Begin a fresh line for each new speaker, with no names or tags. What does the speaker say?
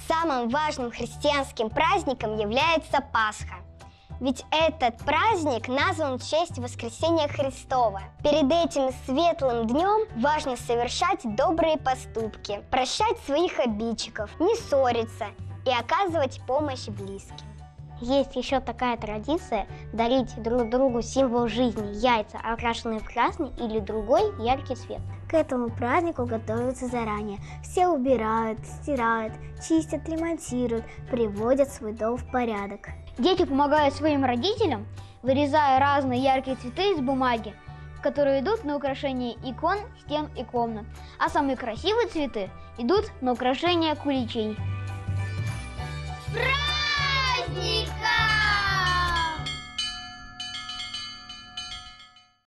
Самым важным христианским праздником является Пасха. Ведь этот праздник назван в честь воскресения Христова. Перед этим светлым днем важно совершать добрые поступки, прощать своих обидчиков, не ссориться и оказывать помощь близким.
Есть еще такая традиция дарить друг другу символ жизни – яйца, окрашенные в красный или другой яркий цвет.
К этому празднику готовятся заранее. Все убирают, стирают, чистят, ремонтируют, приводят свой дом в порядок.
Дети помогают своим родителям, вырезая разные яркие цветы из бумаги, которые идут на украшение икон, стен и комнат. А самые красивые цветы идут на украшение куличей.
Праздник